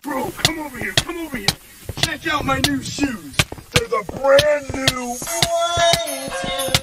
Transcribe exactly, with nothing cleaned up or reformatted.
Bro, come over here, come over here. Check out my new shoes. They're the brand new one, two,